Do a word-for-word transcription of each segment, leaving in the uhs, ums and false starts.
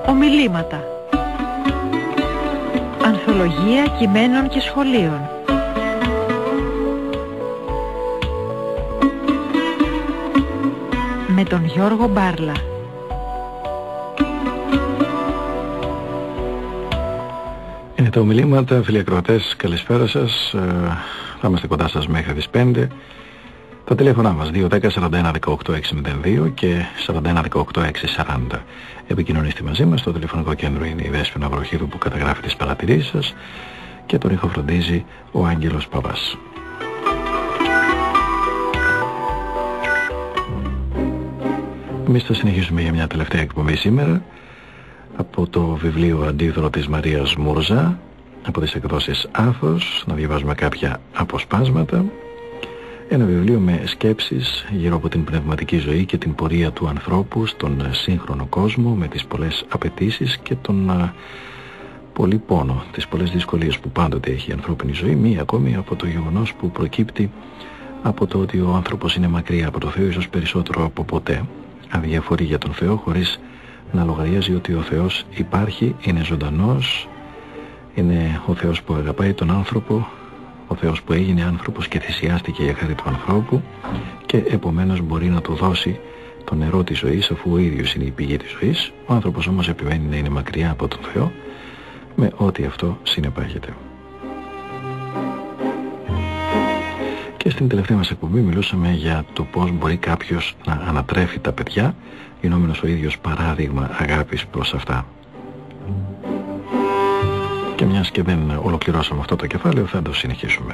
Ομιλήματα. Ανθολογία κειμένων και σχολείων. Με τον Γιώργο Μπάρλα. Είναι τα ομιλήματα, φίλοι ακροατές, καλησπέρα σας. Θα είμαστε κοντά σας μέχρι τις πέντε. Τα τηλέφωνά μας δύο ένα μηδέν σαράντα ένα δεκαοκτώ έξι μηδέν δύο και σαράντα ένα δεκαοκτώ έξι σαράντα. Επικοινωνήστε μαζί μας. Το τηλεφωνικό κέντρο είναι η Δέσποινα Βροχίδου που καταγράφει τις παρατηρήσεις σας και τον ήχο φροντίζει ο Άγγελος Παπάς. Εμείς θα συνεχίσουμε για μια τελευταία εκπομπή σήμερα από το βιβλίο Αντίδωρο της Μαρίας Μούρζα, από τις εκδόσεις Άθος, να διαβάζουμε κάποια αποσπάσματα. Ένα βιβλίο με σκέψεις γύρω από την πνευματική ζωή και την πορεία του ανθρώπου στον σύγχρονο κόσμο, με τις πολλές απαιτήσεις και τον α, πολύ πόνο, τις πολλές δυσκολίες που πάντοτε έχει η ανθρώπινη ζωή, μία ακόμη από το γεγονός που προκύπτει από το ότι ο άνθρωπος είναι μακριά από το Θεό, ίσως περισσότερο από ποτέ, αδιαφορεί για τον Θεό, χωρίς να λογαριάζει ότι ο Θεός υπάρχει, είναι ζωντανός, είναι ο Θεός που αγαπάει τον άνθρωπο, ο Θεός που έγινε άνθρωπος και θυσιάστηκε για χάρη του ανθρώπου και επομένως μπορεί να του δώσει το νερό της ζωής, αφού ο ίδιος είναι η πηγή της ζωής. Ο άνθρωπος όμως επιμένει να είναι μακριά από τον Θεό, με ό,τι αυτό συνεπάγεται. Και στην τελευταία μας εκπομπή μιλούσαμε για το πώς μπορεί κάποιος να ανατρέφει τα παιδιά, γινόμενος ο ίδιος παράδειγμα αγάπης προς αυτά. Και μιας και δεν ολοκληρώσαμε αυτό το κεφάλαιο, θα το συνεχίσουμε.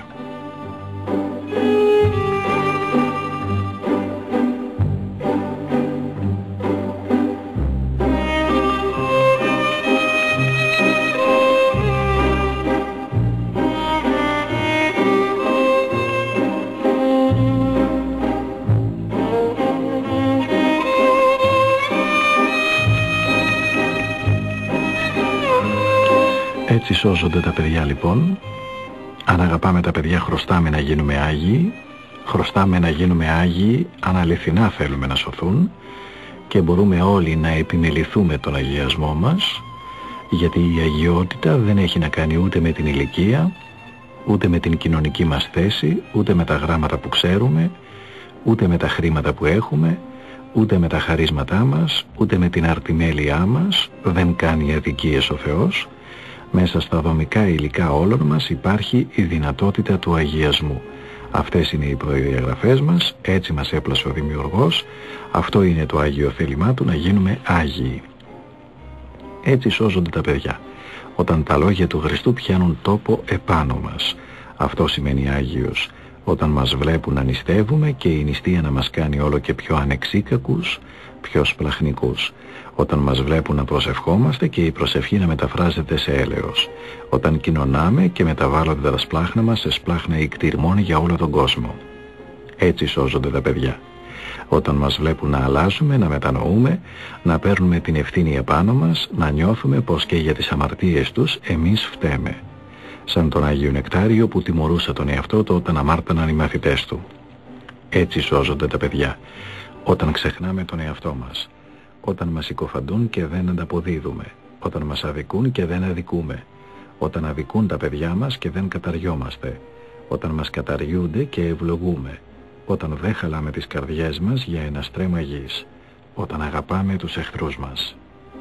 Έτσι σώζονται τα παιδιά λοιπόν. Αν αγαπάμε τα παιδιά, χρωστάμε να γίνουμε Άγιοι. Χρωστάμε να γίνουμε Άγιοι αν αληθινά θέλουμε να σωθούν, και μπορούμε όλοι να επιμεληθούμε τον αγιασμό μας, γιατί η αγιότητα δεν έχει να κάνει ούτε με την ηλικία, ούτε με την κοινωνική μας θέση, ούτε με τα γράμματα που ξέρουμε, ούτε με τα χρήματα που έχουμε, ούτε με τα χαρίσματά μας, ούτε με την αρτιμέλειά μας. Δεν κάνει αδικίες ο Θεός. Μέσα στα δομικά υλικά όλων μας υπάρχει η δυνατότητα του αγιασμού. Αυτές είναι οι προδιαγραφές μας, έτσι μας έπλασε ο Δημιουργός, αυτό είναι το Άγιο θέλημά του, να γίνουμε Άγιοι. Έτσι σώζονται τα παιδιά, όταν τα λόγια του Χριστού πιάνουν τόπο επάνω μας. Αυτό σημαίνει Άγιος, όταν μας βλέπουν να νηστεύουμε και η νηστεία να μας κάνει όλο και πιο ανεξίκακους, πιο σπλαχνικούς. Όταν μας βλέπουν να προσευχόμαστε και η προσευχή να μεταφράζεται σε έλεος. Όταν κοινωνάμε και μεταβάλλονται τα σπλάχνα μας σε σπλάχνα ικτυρμών για όλο τον κόσμο. Έτσι σώζονται τα παιδιά. Όταν μας βλέπουν να αλλάζουμε, να μετανοούμε, να παίρνουμε την ευθύνη επάνω μας, να νιώθουμε πως και για τις αμαρτίες τους εμείς φταίμε. Σαν τον Άγιο Νεκτάριο που τιμωρούσε τον εαυτό του όταν αμάρταναν οι μαθητές του. Έτσι σώζονται τα παιδιά. Όταν ξεχνάμε τον εαυτό μας. Όταν μας συκοφαντούν και δεν ανταποδίδουμε. Όταν μας αδικούν και δεν αδικούμε. Όταν αδικούν τα παιδιά μας και δεν καταριόμαστε. Όταν μας καταριούνται και ευλογούμε. Όταν δεν χαλάμε τις καρδιές μας για ένα στρέμμα γης. Όταν αγαπάμε τους εχθρούς μας.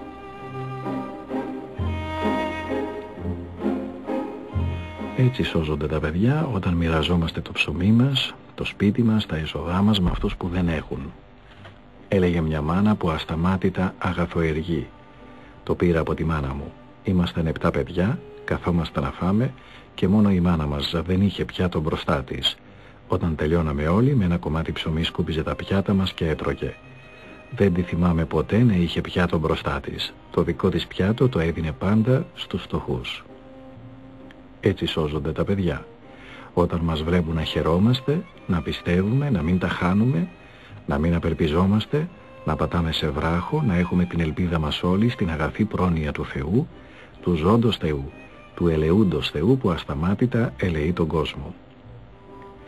Έτσι σώζονται τα παιδιά όταν μοιραζόμαστε το ψωμί μας, το σπίτι μας, τα έσοδά μας με αυτούς που δεν έχουν. Έλεγε μια μάνα που ασταμάτητα αγαθοεργεί. Το πήρα από τη μάνα μου. Ήμασταν επτά παιδιά, καθόμασταν να φάμε και μόνο η μάνα μας δεν είχε πιάτο μπροστά της. Όταν τελειώναμε όλοι, με ένα κομμάτι ψωμί σκούπιζε τα πιάτα μας και έτρωγε. Δεν τη θυμάμαι ποτέ να είχε πιάτο μπροστά της. Το δικό της πιάτο το έδινε πάντα στους φτωχούς. Έτσι σώζονται τα παιδιά. Όταν μας βλέπουν να χαιρόμαστε, να πιστεύουμε, να μην τα χάνουμε, να μην απελπιζόμαστε, να πατάμε σε βράχο, να έχουμε την ελπίδα μας όλοι στην αγαθή πρόνοια του Θεού, του ζώντος Θεού, του ελεούντος Θεού που ασταμάτητα ελεεί τον κόσμο.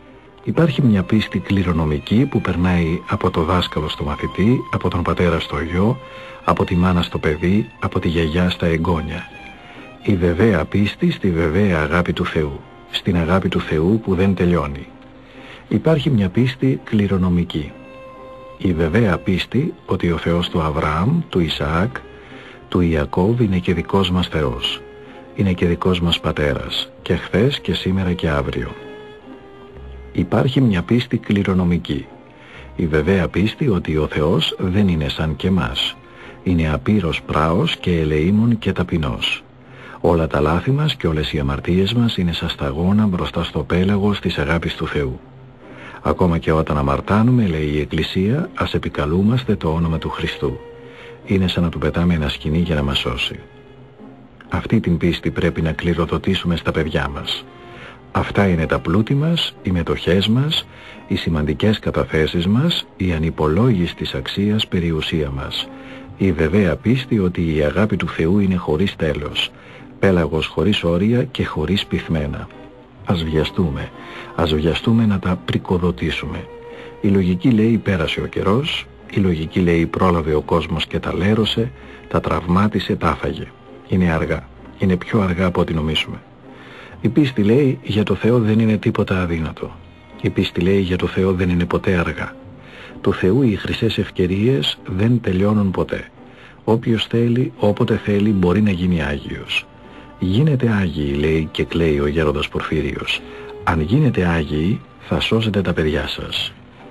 Υπάρχει μια πίστη κληρονομική που περνάει από το δάσκαλο στο μαθητή, από τον πατέρα στο γιο, από τη μάνα στο παιδί, από τη γιαγιά στα εγγόνια. Η βεβαία πίστη στη βεβαία αγάπη του Θεού, στην αγάπη του Θεού που δεν τελειώνει. Υπάρχει μια πίστη κληρονομική. Η βεβαία πίστη ότι ο Θεός του Αβραάμ, του Ισαάκ, του Ιακώβ είναι και δικός μας Θεός. Είναι και δικός μας Πατέρας, και χθες και σήμερα και αύριο. Υπάρχει μια πίστη κληρονομική. Η βεβαία πίστη ότι ο Θεός δεν είναι σαν και εμάς. Είναι απείρως πράος και ελεήμων και ταπεινός. Όλα τα λάθη μας και όλες οι αμαρτίες μας είναι σαν σταγόνα μπροστά στο πέλαγος της αγάπης του Θεού. Ακόμα και όταν αμαρτάνουμε, λέει η Εκκλησία, ας επικαλούμαστε το όνομα του Χριστού. Είναι σαν να του πετάμε ένα σκοινί για να μας σώσει. Αυτή την πίστη πρέπει να κληροδοτήσουμε στα παιδιά μας. Αυτά είναι τα πλούτη μας, οι μετοχές μας, οι σημαντικές καταθέσεις μας, η ανυπολόγιστης αξίας περιουσία μας. Η βεβαία πίστη ότι η αγάπη του Θεού είναι χωρίς τέλος, πέλαγος χωρίς όρια και χωρίς πυθμένα. Ας βιαστούμε, ας βιαστούμε να τα πρικοδοτήσουμε. Η λογική λέει πέρασε ο καιρός, η λογική λέει πρόλαβε ο κόσμος και τα λέρωσε, τα τραυμάτισε, τα άφαγε. Είναι αργά, είναι πιο αργά από ό,τι νομίζουμε. Η πίστη λέει για το Θεό δεν είναι τίποτα αδύνατο. Η πίστη λέει για το Θεό δεν είναι ποτέ αργά. Του Θεού οι χρυσές ευκαιρίες δεν τελειώνουν ποτέ. Όποιος θέλει, όποτε θέλει μπορεί να γίνει Άγιος. Γίνετε Άγιοι, λέει και κλαίει ο γέροντας Πορφύριος. Αν γίνετε Άγιοι, θα σώσετε τα παιδιά σας.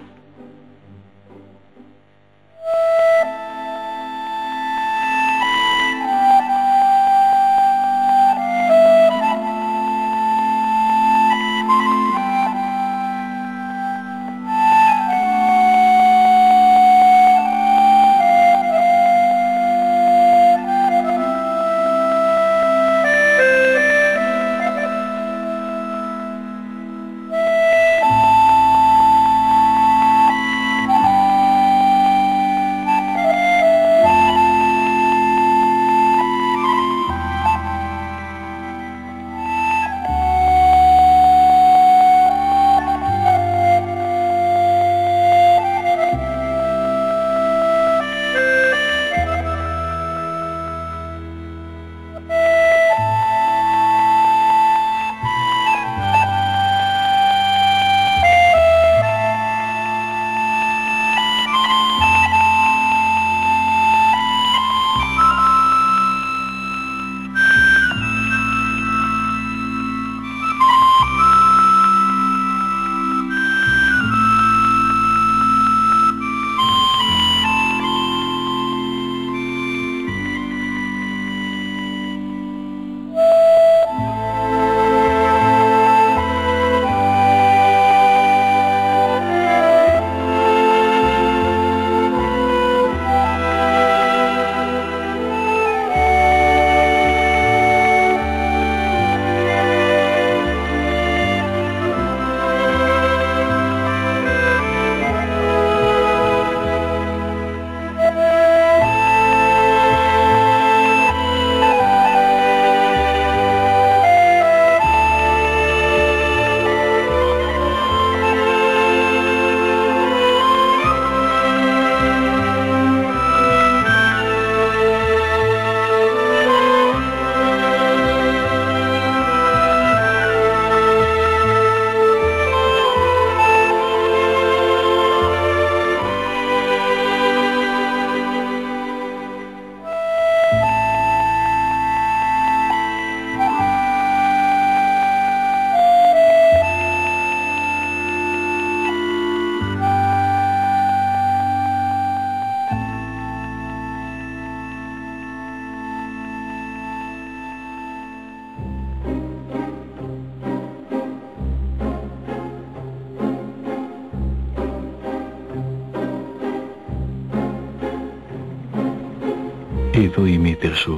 Ιδού η μήτηρ σου,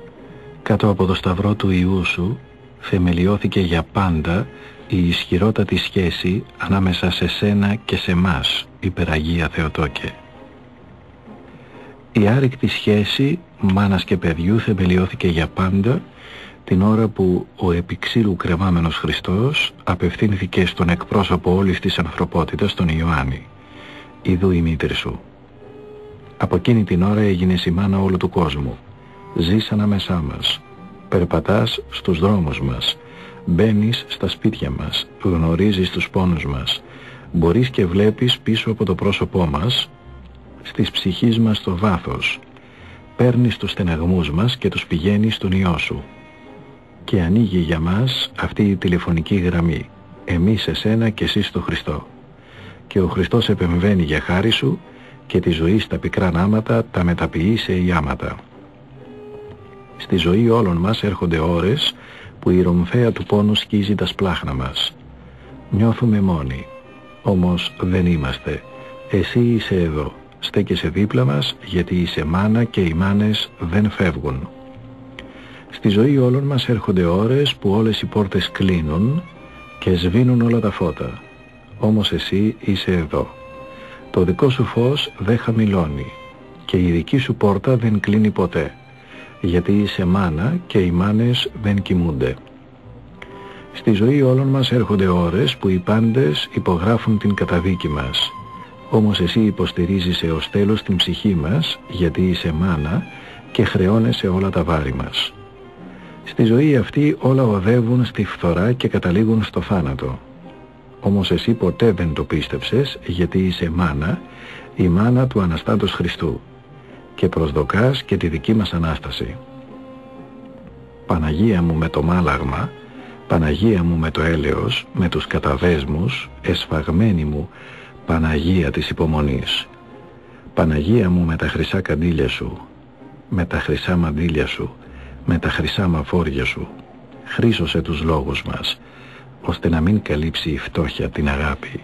κάτω από το σταυρό του Υιού σου, θεμελιώθηκε για πάντα η ισχυρότατη σχέση ανάμεσα σε σένα και σε μας, υπεραγία Θεοτόκε. Η άρρηκτη σχέση μάνας και παιδιού θεμελιώθηκε για πάντα την ώρα που ο επί ξύλου κρεμάμενος Χριστός απευθύνθηκε στον εκπρόσωπο όλης της ανθρωπότητας, τον Ιωάννη. «Ιδού η μήτρη σου». Από εκείνη την ώρα έγινες η μάνα όλου του κόσμου. Ζεις ανάμεσά μας, περπατάς στους δρόμους μας, μπαίνεις στα σπίτια μας, γνωρίζεις τους πόνους μας, μπορείς και βλέπεις πίσω από το πρόσωπό μας, στις ψυχής μας το βάθος, παίρνεις τους στεναγμούς μας και τους πηγαίνεις στον Υιό σου. Και ανοίγει για μας αυτή η τηλεφωνική γραμμή, εμείς εσένα και εσύ στο Χριστό. Και ο Χριστός επεμβαίνει για χάρη σου και τη ζωή στα πικρά νάματα τα μεταποιεί σε ιάματα. Στη ζωή όλων μας έρχονται ώρες που η ρομφαία του πόνου σκίζει τα σπλάχνα μας. Νιώθουμε μόνοι, όμως δεν είμαστε. Εσύ είσαι εδώ, στέκεσαι δίπλα μας, γιατί είσαι μάνα και οι μάνες δεν φεύγουν. Στη ζωή όλων μας έρχονται ώρες που όλες οι πόρτες κλείνουν και σβήνουν όλα τα φώτα. Όμως εσύ είσαι εδώ. Το δικό σου φως δεν χαμηλώνει και η δική σου πόρτα δεν κλείνει ποτέ, γιατί είσαι μάνα και οι μάνες δεν κοιμούνται. Στη ζωή όλων μας έρχονται ώρες που οι πάντες υπογράφουν την καταδίκη μας. Όμως εσύ υποστηρίζεις έως τέλος την ψυχή μας, γιατί είσαι μάνα και χρεώνεσαι όλα τα βάρη μας. Στη ζωή αυτή όλα οδεύουν στη φθορά και καταλήγουν στο θάνατο. Όμως εσύ ποτέ δεν το πίστεψες, γιατί είσαι μάνα, η μάνα του Αναστάτως Χριστού, και προσδοκάς και τη δική μας Ανάσταση. Παναγία μου με το μάλαγμα, Παναγία μου με το έλεος, με τους καταδέσμους, εσφαγμένη μου, Παναγία της υπομονής. Παναγία μου με τα χρυσά καντήλια σου, με τα χρυσά μαντήλια σου, με τα χρυσά μαφόρια σου, χρήσωσε τους λόγους μας, ώστε να μην καλύψει η φτώχεια την αγάπη.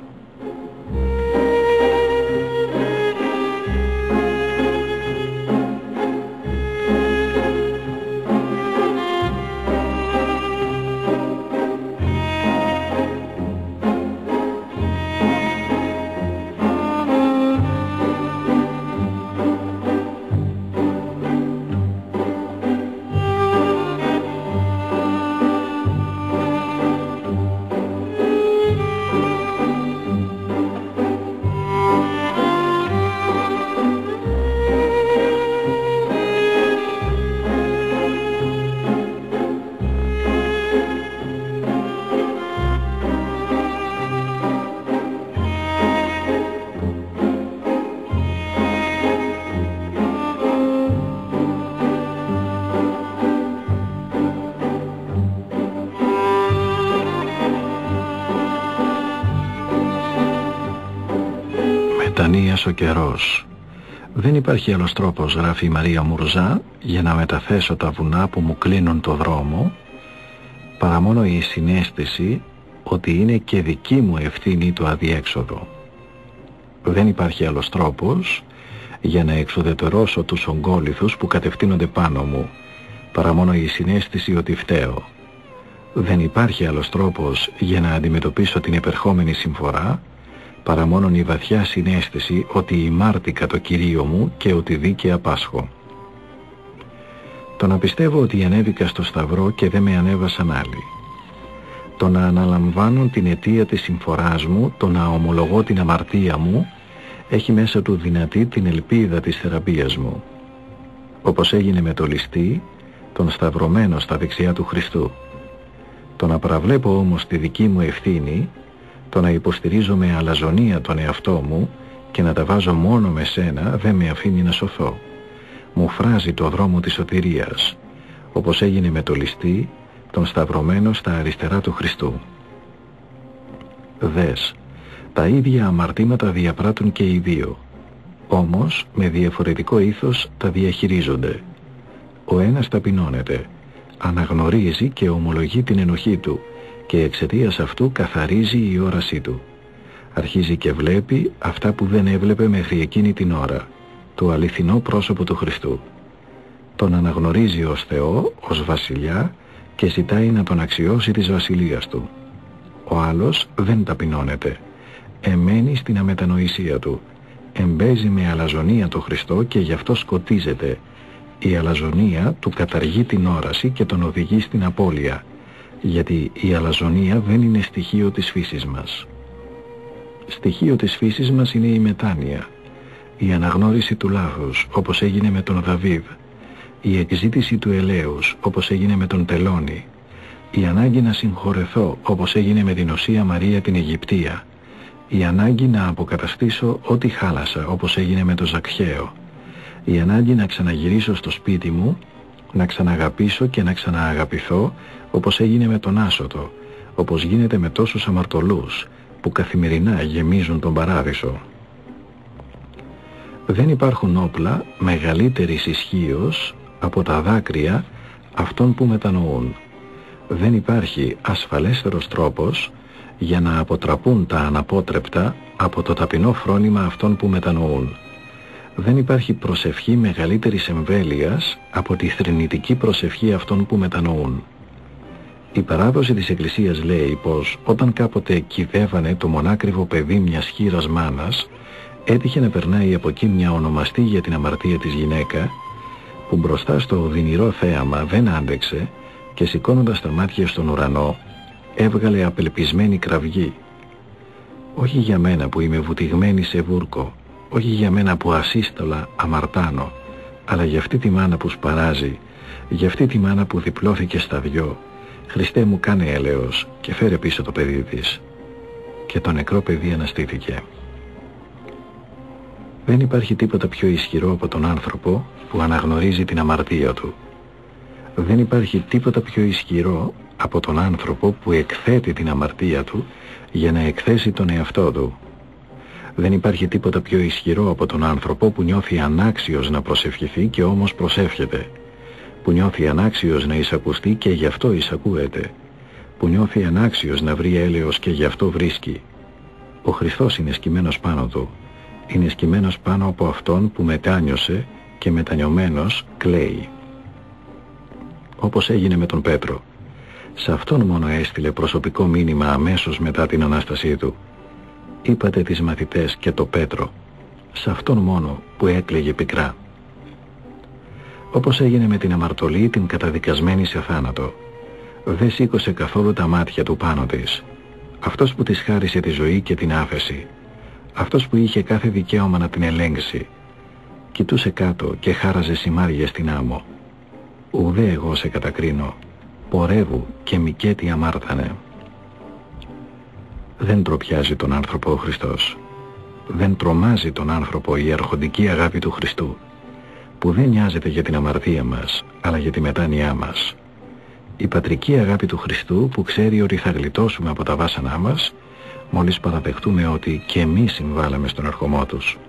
Ο καιρός. Δεν υπάρχει άλλος τρόπος, γράφει η Μαρία Μουρζά, για να μεταθέσω τα βουνά που μου κλείνουν το δρόμο, παρά μόνο η συναίσθηση ότι είναι και δική μου ευθύνη το αδιέξοδο. Δεν υπάρχει άλλος τρόπος για να εξουδετερώσω τους ογκόληθους που κατευθύνονται πάνω μου, παρά μόνο η συναίσθηση ότι φταίω. Δεν υπάρχει άλλος τρόπος για να αντιμετωπίσω την επερχόμενη συμφορά, παρά μόνον η βαθιά συναίσθηση ότι ημάρτηκα το Κυρίο μου και ότι δίκαια πάσχω. Το να πιστεύω ότι ανέβηκα στο Σταυρό και δεν με ανέβασαν άλλοι. Το να αναλαμβάνω την αιτία της συμφοράς μου, το να ομολογώ την αμαρτία μου, έχει μέσα του δυνατή την ελπίδα της θεραπείας μου. Όπως έγινε με το ληστή, τον σταυρωμένο στα δεξιά του Χριστού. Το να παραβλέπω όμως τη δική μου ευθύνη, το να υποστηρίζω με αλαζονία τον εαυτό μου και να τα βάζω μόνο με σένα δεν με αφήνει να σωθώ. Μου φράζει το δρόμο της σωτηρίας, όπως έγινε με το ληστή, τον σταυρωμένο στα αριστερά του Χριστού. Δες, τα ίδια αμαρτήματα διαπράττουν και οι δύο, όμως με διαφορετικό ήθος τα διαχειρίζονται. Ο ένας ταπεινώνεται, αναγνωρίζει και ομολογεί την ενοχή του και εξαιτίας αυτού καθαρίζει η όρασή του. Αρχίζει και βλέπει αυτά που δεν έβλεπε μέχρι εκείνη την ώρα, το αληθινό πρόσωπο του Χριστού. Τον αναγνωρίζει ως Θεό, ως βασιλιά και ζητάει να τον αξιώσει της βασιλείας του. Ο άλλος δεν ταπεινώνεται, εμένει στην αμετανοησία του, εμπέζει με αλαζονία το Χριστό και γι' αυτό σκοτίζεται, Η αλαζονία του καταργεί την όραση και τον οδηγεί στην απώλεια, γιατί η αλαζονία δεν είναι στοιχείο της φύσης μας. Στοιχείο της φύσης μας είναι η μετάνοια, η αναγνώριση του λάθους, όπως έγινε με τον Δαβίδ, η εκζήτηση του ελέους, όπως έγινε με τον Τελώνη, η ανάγκη να συγχωρεθώ, όπως έγινε με την Οσία Μαρία την Αιγυπτία, η ανάγκη να αποκαταστήσω ό,τι χάλασα, όπως έγινε με τον Ζακχαίο, η ανάγκη να ξαναγυρίσω στο σπίτι μου, να ξαναγαπήσω και να ξανααγαπηθώ, όπως έγινε με τον Άσωτο, όπως γίνεται με τόσους αμαρτωλούς που καθημερινά γεμίζουν τον παράδεισο. Δεν υπάρχουν όπλα μεγαλύτερης ισχύως από τα δάκρυα αυτών που μετανοούν. Δεν υπάρχει ασφαλέστερος τρόπος για να αποτραπούν τα αναπότρεπτα από το ταπεινό φρόνημα αυτών που μετανοούν. Δεν υπάρχει προσευχή μεγαλύτερης εμβέλειας από τη θρηνητική προσευχή αυτών που μετανοούν. Η παράδοση της Εκκλησίας λέει πως όταν κάποτε κυδεύανε το μονάκριβο παιδί μιας χήρας μάνας, έτυχε να περνάει από εκεί μια ονομαστή για την αμαρτία της γυναίκα, που μπροστά στο οδυνηρό θέαμα δεν άντεξε και σηκώνοντας τα μάτια στον ουρανό έβγαλε απελπισμένη κραυγή. Όχι για μένα που είμαι βουτυγμένη σε βούρκο, όχι για μένα που ασύστολα αμαρτάνω, αλλά για αυτή τη μάνα που σπαράζει, για αυτή τη μάνα που διπλώθηκε στα δυο. Χριστέ μου, κάνε έλεος και φέρε πίσω το παιδί της. Και το νεκρό παιδί αναστήθηκε. Δεν υπάρχει τίποτα πιο ισχυρό από τον άνθρωπο που αναγνωρίζει την αμαρτία του. Δεν υπάρχει τίποτα πιο ισχυρό από τον άνθρωπο που εκθέτει την αμαρτία του για να εκθέσει τον εαυτό του. Δεν υπάρχει τίποτα πιο ισχυρό από τον άνθρωπο που νιώθει ανάξιος να προσευχηθεί και όμως προσεύχεται, που νιώθει ανάξιος να εισακουστεί και γι' αυτό εισακούεται, που νιώθει ανάξιος να βρει έλεος και γι' αυτό βρίσκει. Ο Χριστός είναι σκυμμένος πάνω του, είναι σκυμμένος πάνω από αυτόν που μετάνιωσε και μετανιωμένος κλαίει. Όπως έγινε με τον Πέτρο. Σε αυτόν μόνο έστειλε προσωπικό μήνυμα αμέσως μετά την Ανάστασή του. Είπατε τις μαθητές και το Πέτρο, σε αυτόν μόνο που έκλαιγε πικρά. Όπως έγινε με την αμαρτωλή την καταδικασμένη σε θάνατο. Δεν σήκωσε καθόλου τα μάτια του πάνω της. Αυτός που της χάρισε τη ζωή και την άφεση. Αυτός που είχε κάθε δικαίωμα να την ελέγξει. Κοιτούσε κάτω και χάραζε σημάδια στην άμμο. Ουδέ εγώ σε κατακρίνω, πορεύου και μικέτη αμάρτανε. Δεν τροπιάζει τον άνθρωπο ο Χριστός. Δεν τρομάζει τον άνθρωπο η αρχοντική αγάπη του Χριστού, που δεν νοιάζεται για την αμαρτία μας, αλλά για τη μετάνοιά μας. Η πατρική αγάπη του Χριστού που ξέρει ότι θα γλιτώσουμε από τα βάσανά μας, μόλις παραδεχτούμε ότι και εμείς συμβάλαμε στον ερχομό τους.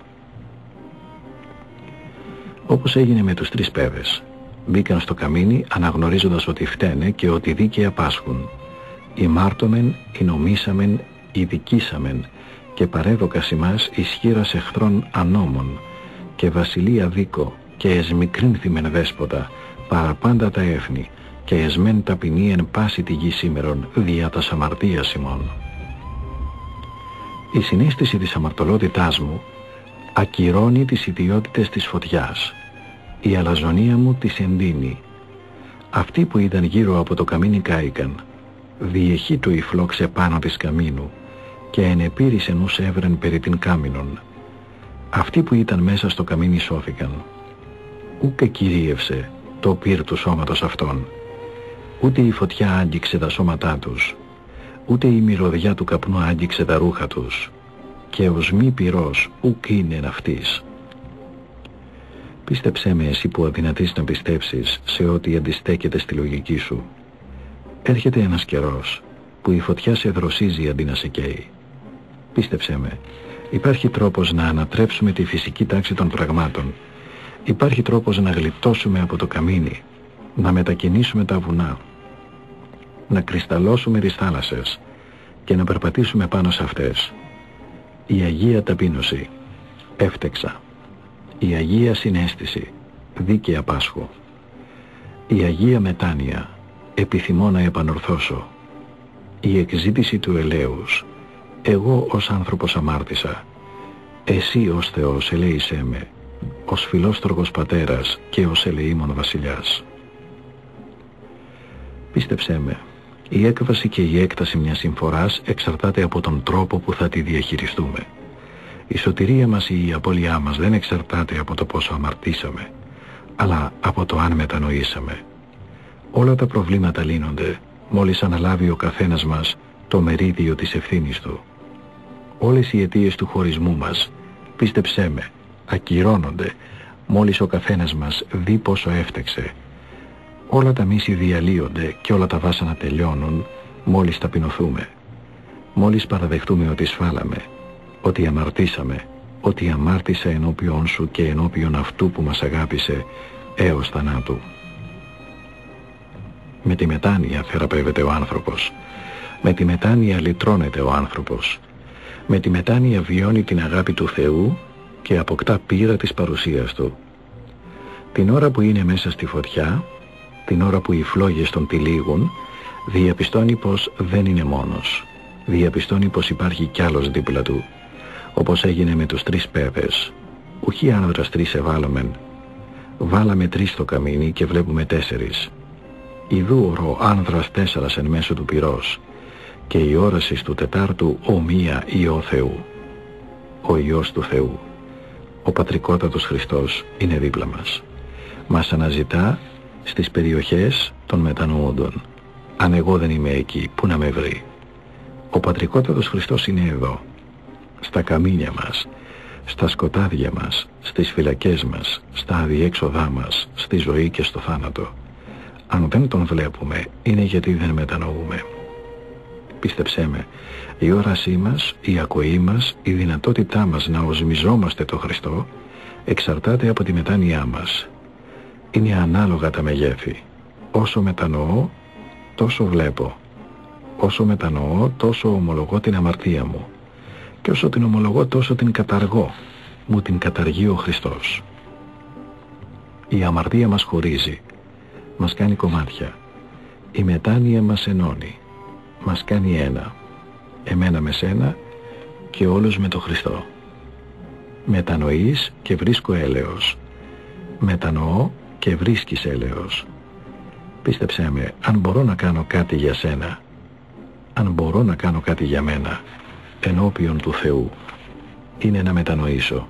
Όπως έγινε με τους τρεις παιδες. Μπήκαν στο καμίνι αναγνωρίζοντας ότι φταίνε και ότι δίκαια πάσχουν. Ημάρτωμεν, ηνομήσαμεν, ειδικήσαμεν και παρέδοκας ημάς ισχύρας εχθρών ανώμων και βασιλεία δίκο και εσμικρύνθημεν δέσποτα παραπάντα τα έθνη και εσμέν ταπεινή εν πάση τη γη σήμερον δια τας αμαρτίας ημών. Η συναίσθηση της αμαρτωλότητάς μου ακυρώνει τις ιδιότητες της φωτιάς. Η αλαζονία μου τις εντείνει. Αυτοί που ήταν γύρω από το καμίνι κάηκαν. Διεχεί το υφλόξε πάνω της καμίνου και ενεπήρησεν ους έβρεν περί την κάμινον. Αυτοί που ήταν μέσα στο καμίνι σώθηκαν. Ούκε κυρίευσε το πυρ του σώματος αυτών. Ούτε η φωτιά άγγιξε τα σώματά τους. Ούτε η μυρωδιά του καπνού άγγιξε τα ρούχα τους. Και ως μη πυρός ουκ είναι αυτής. Πίστεψέ με εσύ που αδυνατείς να πιστέψεις σε ό,τι αντιστέκεται στη λογική σου. Έρχεται ένας καιρός που η φωτιά σε δροσίζει αντί να σε καίει. Πίστεψέ με, υπάρχει τρόπος να ανατρέψουμε τη φυσική τάξη των πραγμάτων. Υπάρχει τρόπος να γλιτώσουμε από το καμίνι, να μετακινήσουμε τα βουνά, να κρυσταλλώσουμε τις θάλασσες και να περπατήσουμε πάνω σε αυτές. Η Αγία Ταπείνωση, έφτεξα. Η Αγία Συναίσθηση, δίκαια πάσχω. Η Αγία Μετάνοια, επιθυμώ να επανορθώσω. Η εκζήτηση του ελέους, εγώ ως άνθρωπος αμάρτησα. Εσύ ως Θεός ελέησέ με ως φιλόστρογος πατέρας και ως ελεήμων βασιλιάς. Πίστεψέ με, η έκβαση και η έκταση μιας συμφοράς εξαρτάται από τον τρόπο που θα τη διαχειριστούμε. Η σωτηρία μας ή η απώλειά μας δεν εξαρτάται από το πόσο αμαρτήσαμε, αλλά από το αν μετανοήσαμε. Όλα τα προβλήματα λύνονται μόλις αναλάβει ο καθένας μας το μερίδιο της ευθύνης του. Όλες οι αιτίες του χωρισμού μας, πίστεψέ με, ακυρώνονται μόλις ο καθένας μας δει πόσο έφτεξε. Όλα τα μίση διαλύονται και όλα τα βάσανα τελειώνουν μόλις ταπεινωθούμε. Μόλις παραδεχτούμε ότι σφάλαμε, ότι αμαρτήσαμε, ότι αμάρτησα ενώπιον σου και ενώπιον αυτού που μας αγάπησε έως θανάτου. Με τη μετάνοια θεραπεύεται ο άνθρωπος. Με τη μετάνοια λυτρώνεται ο άνθρωπος. Με τη μετάνοια βιώνει την αγάπη του Θεού και αποκτά πείρα της παρουσίας Του. Την ώρα που είναι μέσα στη φωτιά, την ώρα που οι φλόγες τον τυλίγουν, διαπιστώνει πως δεν είναι μόνος. Διαπιστώνει πως υπάρχει κι άλλος δίπλα του, όπως έγινε με τους τρεις πέδες. Ουχή άνδρας τρεις εβάλομεν. Βάλαμε τρεις στο καμίνι και βλέπουμε τέσσερις. Ιδού ορό άνδρας τέσσερας εν μέσω του πυρός, και η όραση του τετάρτου ο μία Υιό Θεού. Ο Υιός του Θεού, ο Πατρικότατος Χριστός, είναι δίπλα μας. Μας αναζητά στις περιοχές των μετανοούντων. Αν εγώ δεν είμαι εκεί, πού να με βρει? Ο Πατρικότατος Χριστός είναι εδώ, στα καμίνια μας, στα σκοτάδια μας, στις φυλακές μας, στα αδιέξοδά μας, στη ζωή και στο θάνατο. Αν δεν τον βλέπουμε, είναι γιατί δεν μετανοούμε. Πίστεψέ με, η όρασή μας, η ακοή μας, η δυνατότητά μας να οσμιζόμαστε το Χριστό εξαρτάται από τη μετάνοιά μας. Είναι ανάλογα τα μεγέθη. Όσο μετανοώ, τόσο βλέπω. Όσο μετανοώ, τόσο ομολογώ την αμαρτία μου. Και όσο την ομολογώ, τόσο την καταργώ. Μου την καταργεί ο Χριστός. Η αμαρτία μας χωρίζει. Μας κάνει κομμάτια. Η μετάνοια μας ενώνει. Μας κάνει ένα. Εμένα με σένα και όλους με το Χριστό. Μετανοείς και βρίσκω έλεος. Μετανοώ και βρίσκεις έλεος. Πίστεψέ με, αν μπορώ να κάνω κάτι για σένα, αν μπορώ να κάνω κάτι για μένα, ενώπιον του Θεού, είναι να μετανοήσω.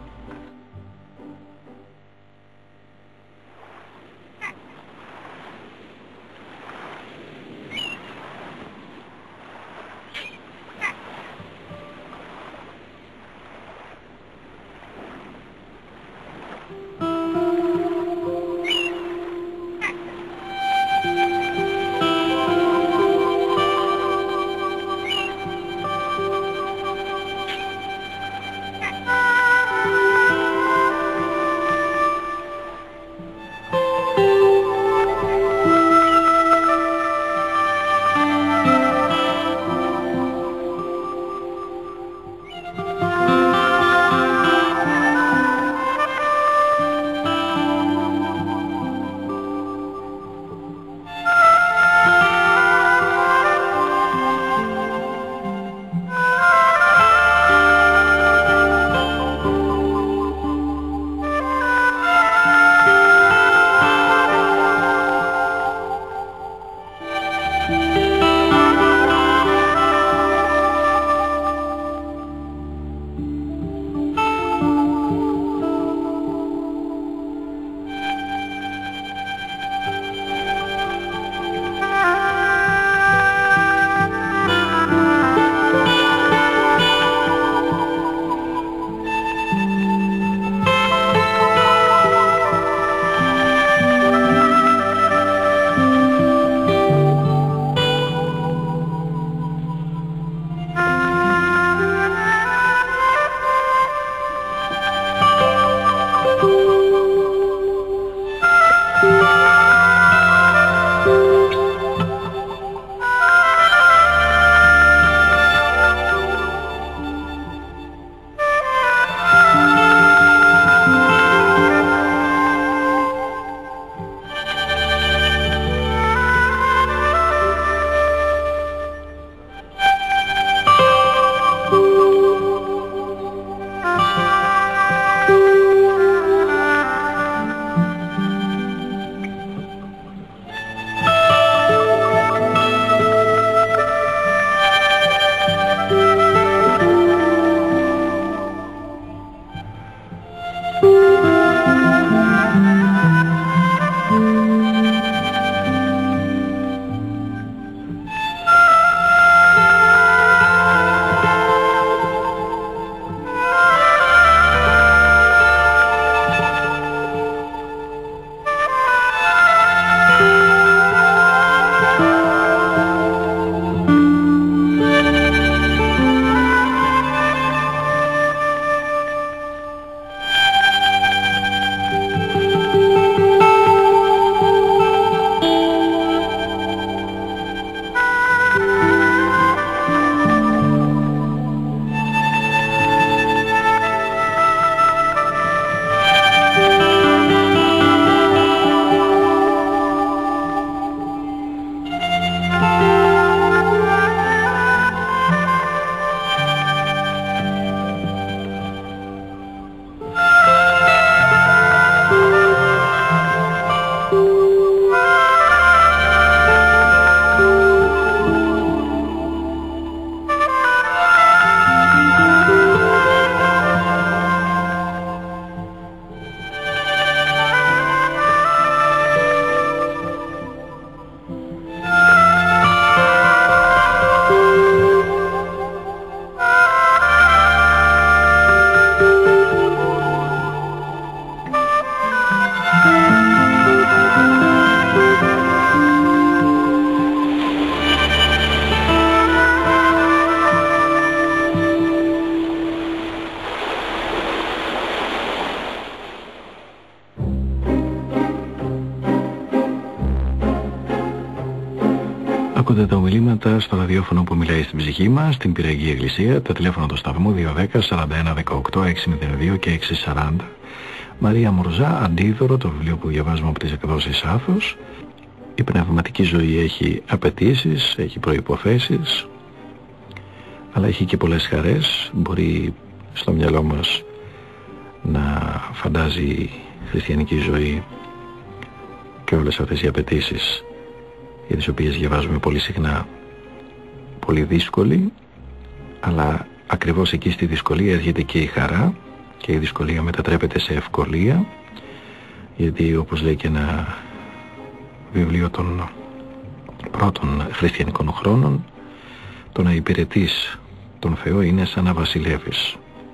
Ακούτε τα ομιλήματα στο ραδιόφωνο που μιλάει στην ψυχή μας, στην Πυραγή Εκκλησία, τα τηλέφωνα του σταθμού δύο ένα μηδέν σαράντα ένα δεκαοκτώ εξακόσια δύο και εξακόσια σαράντα. Μαρία Μουρζά, Αντίδωρο, το βιβλίο που διαβάζουμε από τις εκδόσεις Άθος. Η πνευματική ζωή έχει απαιτήσεις, έχει προϋποθέσεις, αλλά έχει και πολλές χαρές. Μπορεί στο μυαλό μας να φαντάζει η χριστιανική ζωή και όλες αυτές οι απαιτήσεις για τις οποίες διαβάζουμε πολύ συχνά πολύ δύσκολη, αλλά ακριβώς εκεί στη δυσκολία έρχεται και η χαρά και η δυσκολία μετατρέπεται σε ευκολία, γιατί όπως λέει και ένα βιβλίο των πρώτων χριστιανικών χρόνων, το να υπηρετείς τον Θεό είναι σαν να βασιλεύεις.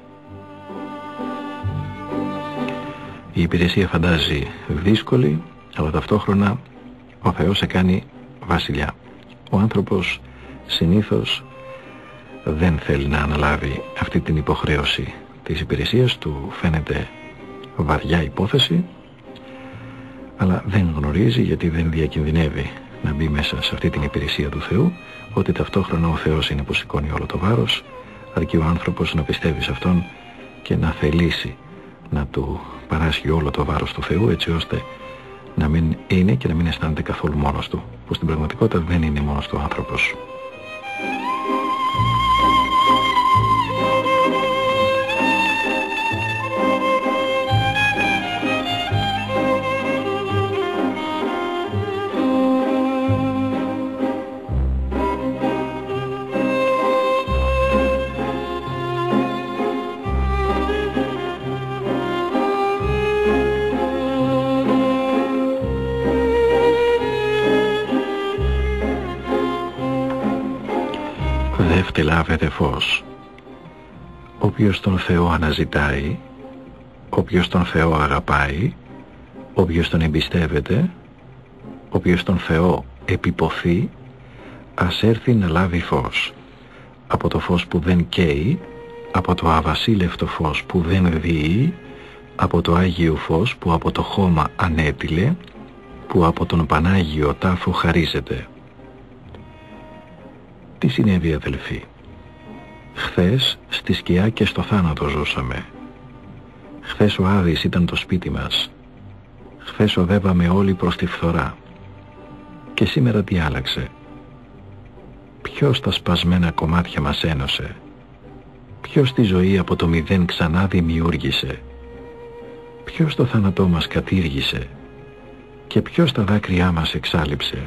Η υπηρεσία φαντάζει δύσκολη, αλλά ταυτόχρονα ο Θεός σε κάνει βασιλιά. Ο άνθρωπος συνήθως δεν θέλει να αναλάβει αυτή την υποχρέωση της υπηρεσίας του, φαίνεται βαριά υπόθεση, αλλά δεν γνωρίζει, γιατί δεν διακινδυνεύει να μπει μέσα σε αυτή την υπηρεσία του Θεού, ότι ταυτόχρονα ο Θεός είναι που σηκώνει όλο το βάρος, αρκεί ο άνθρωπος να πιστεύει σε Αυτόν και να θελήσει να του παράσχει όλο το βάρος του Θεού, έτσι ώστε να μην είναι και να μην αισθάνεται καθόλου μόνος του, που στην πραγματικότητα δεν είναι μόνος του άνθρωπος. Λάβετε φως. Όποιος τον Θεό αναζητάει, όποιος τον Θεό αγαπάει, όποιος τον εμπιστεύεται, όποιος τον Θεό επιποθεί, ας έρθει να λάβει φως. Από το φως που δεν καίει, από το αβασίλευτο φως που δεν διεί, από το Άγιο φως που από το χώμα ανέτειλε, που από τον Πανάγιο τάφο χαρίζεται. Τι συνέβη, αδελφοί? Χθες στη σκιά και στο θάνατο ζούσαμε. Χθες ο Άδης ήταν το σπίτι μας. Χθες οδεύαμε όλοι προς τη φθορά. Και σήμερα τι άλλαξε? Ποιος τα σπασμένα κομμάτια μας ένωσε? Ποιος τη ζωή από το μηδέν ξανά δημιούργησε? Ποιος το θάνατό μας κατήργησε? Και ποιος τα δάκρυά μας εξάλειψε?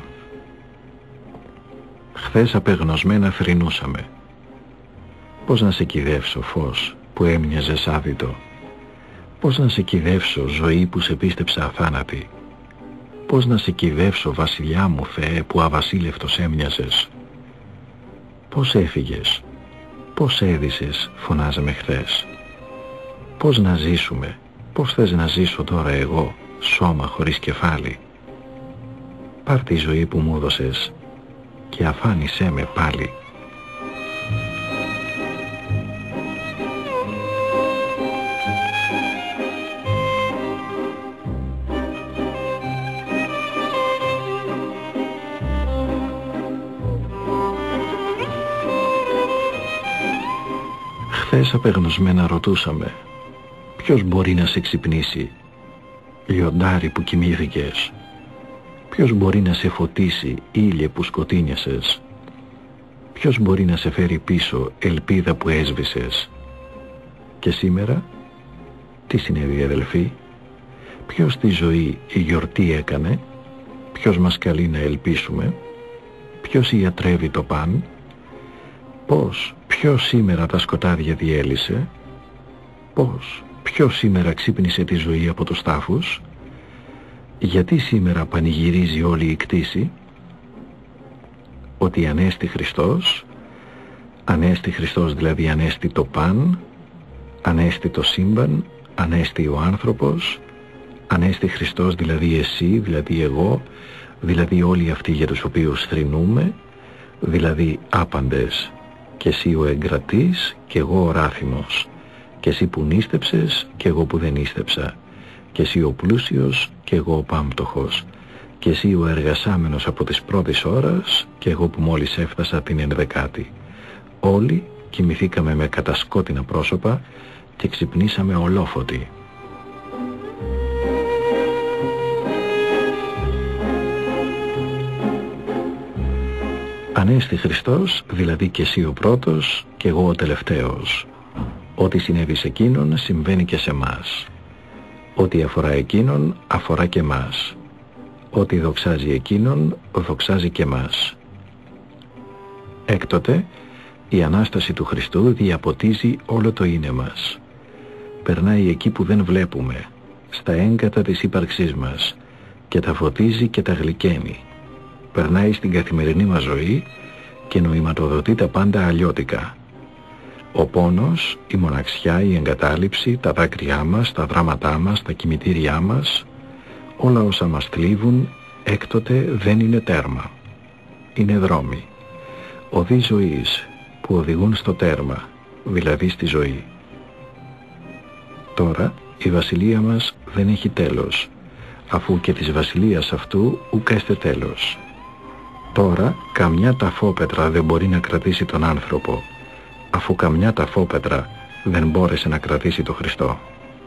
Χθες απεγνωσμένα θρηνούσαμε. Πώς να σε κυδεύσω, φως που έμοιαζες άδυτο? Πώς να σε κυδεύσω, ζωή που σε πίστεψα αθάνατη? Πώς να σε κυδεύσω, βασιλιά μου Θεέ, που αβασίλευτος έμοιαζες? Πώς έφυγες? Πώς έδισες? Φωνάζαμε χθες. Πώς να ζήσουμε? Πώς θες να ζήσω τώρα εγώ, σώμα χωρίς κεφάλι? Πάρ' τη ζωή που μου έδωσες και αφάνισέ με πάλι. Χθες απεγνωσμένα ρωτούσαμε, ποιος μπορεί να σε ξυπνήσει, λιοντάρι που κοιμήθηκες? Ποιος μπορεί να σε φωτίσει, ήλιε που σκοτίνιασες? Ποιος μπορεί να σε φέρει πίσω, ελπίδα που έσβησες? Και σήμερα, τι συνέβη, αδελφοί? Ποιος τη ζωή η γιορτή έκανε? Ποιος μας καλεί να ελπίσουμε? Ποιος ιατρεύει το παν? Πώς, ποιος σήμερα τα σκοτάδια διέλυσε? Πώς, ποιος σήμερα ξύπνησε τη ζωή από τους τάφους? Γιατί σήμερα πανηγυρίζει όλη η κτήση? Ότι ανέστη Χριστός, ανέστη Χριστός δηλαδή ανέστη το παν, ανέστη το σύμπαν, ανέστη ο άνθρωπος, ανέστη Χριστός δηλαδή εσύ, δηλαδή εγώ, δηλαδή όλοι αυτοί για τους οποίους θρηνούμε, δηλαδή άπαντες, και εσύ ο εγκρατής και εγώ ο ράθιμος, και εσύ που νίστεψες και εγώ που δεν νίστεψα, και εσύ ο πλούσιος και εγώ ο πάμπτωχος, και εσύ ο εργασάμενος από τις πρώτες ώρας και εγώ που μόλις έφτασα την ενδεκάτη. Όλοι κοιμηθήκαμε με κατασκότεινα πρόσωπα και ξυπνήσαμε ολόφωτοι. Ανέστη Χριστός, δηλαδή και εσύ ο πρώτος και εγώ ο τελευταίος. Ό,τι συνέβη σε εκείνον συμβαίνει και σε μας. Ό,τι αφορά εκείνον αφορά και μας. Ό,τι δοξάζει εκείνον δοξάζει και μας. Έκτοτε η Ανάσταση του Χριστού διαποτίζει όλο το είναι μας. Περνάει εκεί που δεν βλέπουμε, στα έγκατα της ύπαρξής μας, και τα φωτίζει και τα γλυκαίνει. Περνάει στην καθημερινή μας ζωή και νοηματοδοτεί τα πάντα αλλιώτικα. Ο πόνος, η μοναξιά, η εγκατάλειψη, τα δάκρυά μας, τα δράματά μας, τα κημητήριά μας, όλα όσα μας θλίβουν έκτοτε δεν είναι τέρμα. Είναι δρόμοι, οδοί ζωής που οδηγούν στο τέρμα, δηλαδή στη ζωή. Τώρα η βασιλεία μας δεν έχει τέλος, αφού και της βασιλείας αυτού ουκ έστε τέλος. Τώρα καμιά ταφόπετρα δεν μπορεί να κρατήσει τον άνθρωπο, αφού καμιά ταφόπετρα δεν μπόρεσε να κρατήσει τον Χριστό.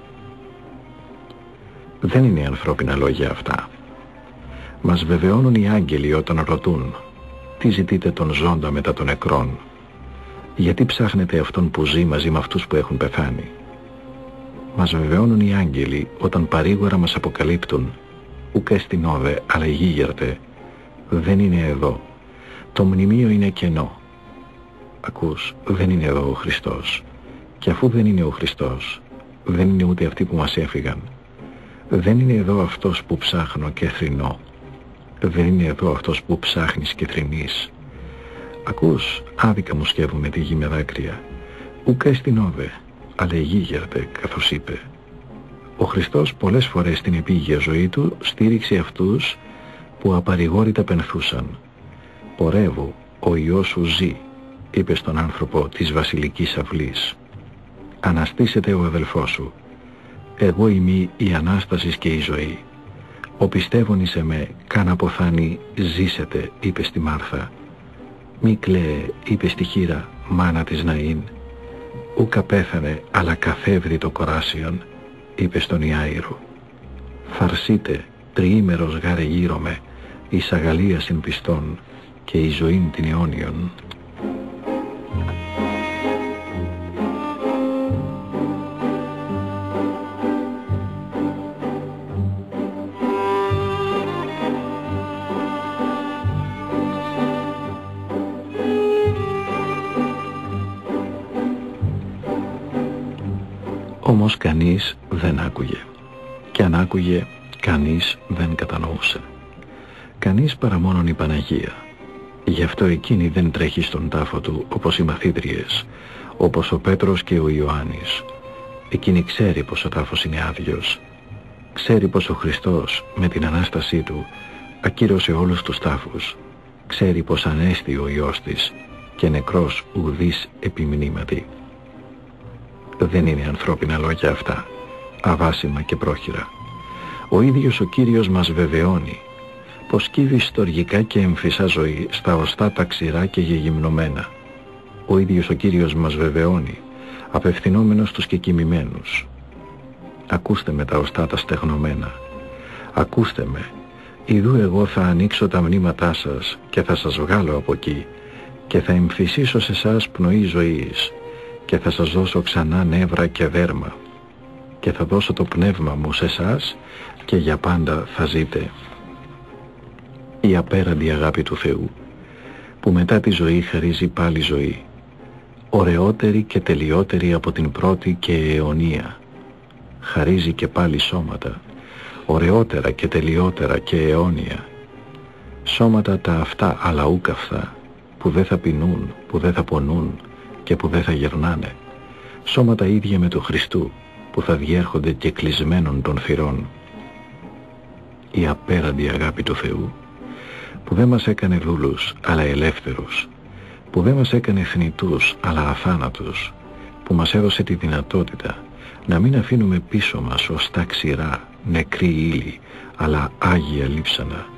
Δεν είναι ανθρώπινα λόγια αυτά. Μας βεβαιώνουν οι άγγελοι όταν ρωτούν «Τι ζητείτε τον ζώντα μετά των νεκρών? Γιατί ψάχνετε αυτόν που ζει μαζί με αυτούς που έχουν πεθάνει?» Μας βεβαιώνουν οι άγγελοι όταν παρήγορα μας αποκαλύπτουν «Ουκ έστιν όδε, αλλά γίγερτε, δεν είναι εδώ, το μνημείο είναι κενό». Ακούς, δεν είναι εδώ ο Χριστός. Και αφού δεν είναι ο Χριστός, δεν είναι ούτε αυτοί που μας έφυγαν. Δεν είναι εδώ αυτός που ψάχνω και θρηνώ. Δεν είναι εδώ αυτός που ψάχνεις και θρηνείς. Ακούς, άδικα μου σκεύουμε τη γη με δάκρυα. Ουκ έστιν όδε, αλλά γίγερτε, καθώς είπε. Ο Χριστός πολλές φορές στην επίγεια ζωή του στήριξε αυτούς που απαρηγόρητα πενθούσαν. «Πορεύου, ο Υιός σου ζει», είπε στον άνθρωπο της βασιλικής αυλής. «Αναστήσεται ο αδελφός σου. Εγώ είμαι η Ανάστασης και η ζωή. Ο πιστεύων εις εμέ, καν αποθάνει, ζήσετε», είπε στη Μάρθα. «Μη κλαίε», είπε στη χήρα, μάνα της Ναΐν. «Ούκα πέθανε, αλλά καθεύδει το κοράσιον», είπε στον Ιάηρο. «Φαρσείτε, τριήμερος γάρε γύρω με, εις αγαλία συμπιστών και η ζωήν την αιώνιον». Όμως κανείς δεν άκουγε. Και αν άκουγε, κανείς δεν κατανοούσε. Κανείς παρά μόνον η Παναγία. Γι' αυτό εκείνη δεν τρέχει στον τάφο του όπως οι μαθήτριες, όπως ο Πέτρος και ο Ιωάννης. Εκείνη ξέρει πως ο τάφος είναι άδειος. Ξέρει πως ο Χριστός με την Ανάστασή του ακύρωσε όλους τους τάφους. Ξέρει πως ανέστη ο Υιός της και νεκρός ουδής επιμνήματι. Δεν είναι ανθρώπινα λόγια αυτά, αβάσιμα και πρόχειρα. Ο ίδιος ο Κύριος μας βεβαιώνει πως κύβει στοργικά και εμφυσά ζωή στα οστά τα ξηρά και γεγυμνωμένα. Ο ίδιος ο Κύριος μας βεβαιώνει, απευθυνόμενος στους κεκοιμημένους. Ακούστε με τα οστά τα στεγνωμένα. Ακούστε με, ιδού εγώ θα ανοίξω τα μνήματά σας και θα σας βγάλω από εκεί και θα εμφυσίσω σε εσάς πνοή ζωής και θα σας δώσω ξανά νεύρα και δέρμα και θα δώσω το πνεύμα μου σε εσάς και για πάντα θα ζείτε. Η απέραντη αγάπη του Θεού που μετά τη ζωή χαρίζει πάλι ζωή, ωραιότερη και τελειότερη από την πρώτη και αιωνία. Χαρίζει και πάλι σώματα, ωραιότερα και τελειότερα και αιώνια. Σώματα τα αυτά αλλά ούκ αυτά, που δεν θα πεινούν, που δεν θα πονούν και που δεν θα γερνάνε. Σώματα ίδια με του Χριστού, που θα διέρχονται και κλεισμένων των θυρών. Η απέραντη αγάπη του Θεού, που δεν μας έκανε δούλους αλλά ελεύθερους, που δεν μας έκανε θνητούς αλλά αθάνατους, που μας έδωσε τη δυνατότητα να μην αφήνουμε πίσω μας ως τα ξηρά, νεκρή ύλη, αλλά άγια λείψανα,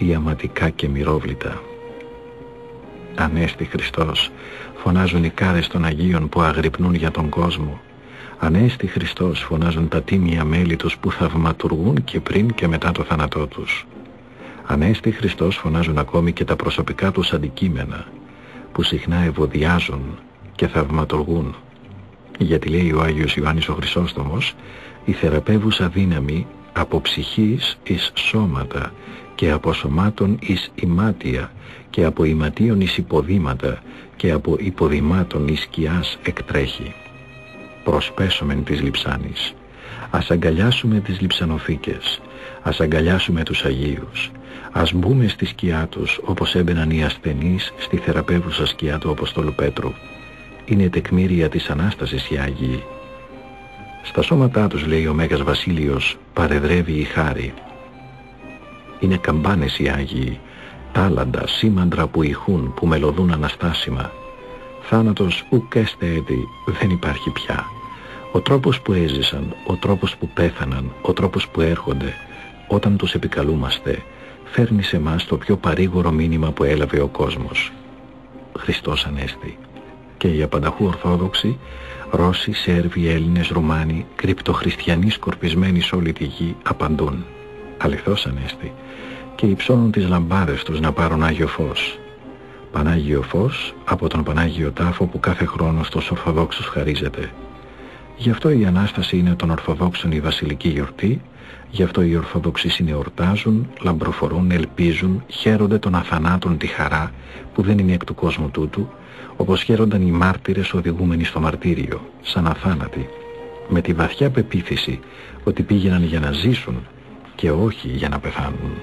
ιαματικά και μυρόβλητα. Ανέστη Χριστός, φωνάζουν οι κάρες των Αγίων που αγρυπνούν για τον κόσμο. Ανέστη Χριστός, φωνάζουν τα τίμια μέλη τους που θαυματουργούν και πριν και μετά το θάνατό τους. Ανέστη Χριστός, φωνάζουν ακόμη και τα προσωπικά τους αντικείμενα που συχνά ευωδιάζουν και θαυματουργούν. Γιατί λέει ο Άγιος Ιωάννης ο Χρυσόστομος, η θεραπεύουσα δύναμη από ψυχής εις σώματα και από σωμάτων εις ημάτια και από ιματίων εις υποδήματα και από υποδημάτων εις σκιάς εκτρέχει. Προσπέσομεν της λειψάνης. Ας αγκαλιάσουμε τις λειψανοθήκες. Ας αγκαλιάσουμε τους Αγίους. Ας μπούμε στη σκιά τους όπως έμπαιναν οι ασθενείς στη θεραπεύουσα σκιά του Αποστόλου Πέτρου. Είναι τεκμήρια της Ανάστασης οι Άγιοι. Στα σώματά τους, λέει ο Μέγας Βασίλειος, παρεδρεύει η χάρη. Είναι καμπάνες οι Άγιοι, τάλαντα, σήμαντρα που ηχούν, που μελωδούν αναστάσιμα. Θάνατος ουκ έστε έτη, δεν υπάρχει πια. Ο τρόπος που έζησαν, ο τρόπος που πέθαναν, ο τρόπος που έρχονται, όταν τους επικαλούμαστε, φέρνει σε μας το πιο παρήγορο μήνυμα που έλαβε ο κόσμος. Χριστός Ανέστη. Και οι απανταχού Ορθόδοξοι, Ρώσοι, Σέρβοι, Έλληνες, Ρουμάνοι, κρυπτοχριστιανοί σκορπισμένοι σε όλη τη γη, απαντούν. Αληθώς Ανέστη. Και υψώνουν τις λαμπάδες τους να πάρουν Άγιο Φως. Πανάγιο Φως από τον Πανάγιο Τάφο που κάθε χρόνο στους Ορθοδόξους χαρίζεται. Γι' αυτό η Ανάσταση είναι των Ορθοδόξων η βασιλική γιορτή, γι' αυτό οι Ορθόδοξοι συνεορτάζουν, λαμπροφορούν, ελπίζουν, χαίρονται των αθανάτων τη χαρά που δεν είναι εκ του κόσμου τούτου, όπως χαίρονταν οι μάρτυρες οδηγούμενοι στο μαρτύριο, σαν αθάνατοι, με τη βαθιά πεποίθηση ότι πήγαιναν για να ζήσουν και όχι για να πεθάνουν.